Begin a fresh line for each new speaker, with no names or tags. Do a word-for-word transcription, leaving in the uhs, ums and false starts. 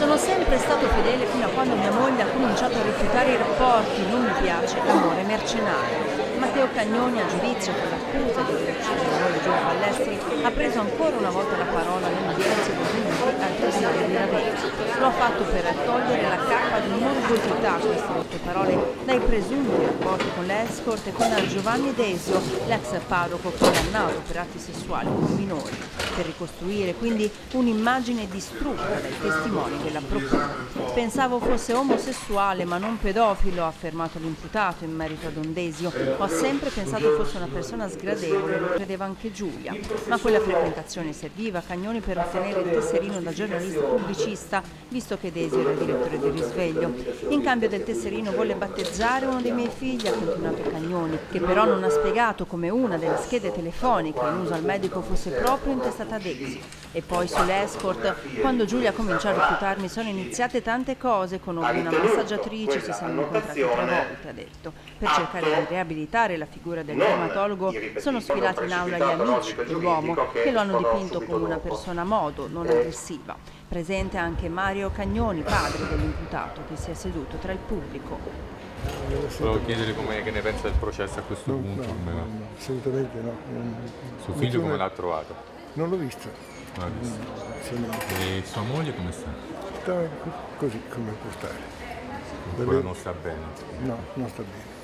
Sono sempre stato fedele fino a quando mia moglie ha cominciato a rifiutare i rapporti, non mi piace l'amore mercenario. Matteo Cagnoni, a giudizio per l'accusa di aver ucciso la moglie Giulia Ballestri, ha preso ancora una volta la parola nell'udienza dei giudici al tribunale di Ravenna. Lo ha fatto per togliere la cappa di morbosità, queste le parole, dai presunti rapporti con l'escort e con Giovanni Desio, l'ex parroco condannato per atti sessuali con minori, per ricostruire quindi un'immagine distrutta dai testimoni della procura. Pensavo fosse omosessuale ma non pedofilo, ha affermato l'imputato in merito a Don Desio. Ho sempre pensato fosse una persona sgradevole, lo credeva anche Giulia. Ma quella frequentazione serviva a Cagnoni per ottenere il tesserino da giornalista pubblicista, visto che Desio era il direttore del Risveglio. In cambio del tesserino volle battezzare uno dei miei figli, ha continuato Cagnoni, che però non ha spiegato come una delle schede telefoniche in uso al medico fosse proprio intestata a Desio. E poi sull'escort, quando Giulia cominciò a rifiutarmi, sono iniziate tante cose, conobbi una massaggiatrice, ci siamo incontrati tre volte, ha detto. Per cercare di riabilitare la figura del dermatologo sono sfilati in aula gli amici dell'uomo, che lo hanno dipinto come una persona a modo, non aggressiva. Presente anche Mario Cagnoni, padre dell'imputato, che si è seduto tra il pubblico.
Volevo chiedere come, che ne pensa del processo a questo
no,
punto.
No,
come va?
no, assolutamente no.
Suo figlio come l'ha trovato?
Non l'ho visto.
Non l'ha visto.
Mm,
E sua moglie come sta?
Sta così come può stare.
Ancora non sta bene.
No, non sta bene.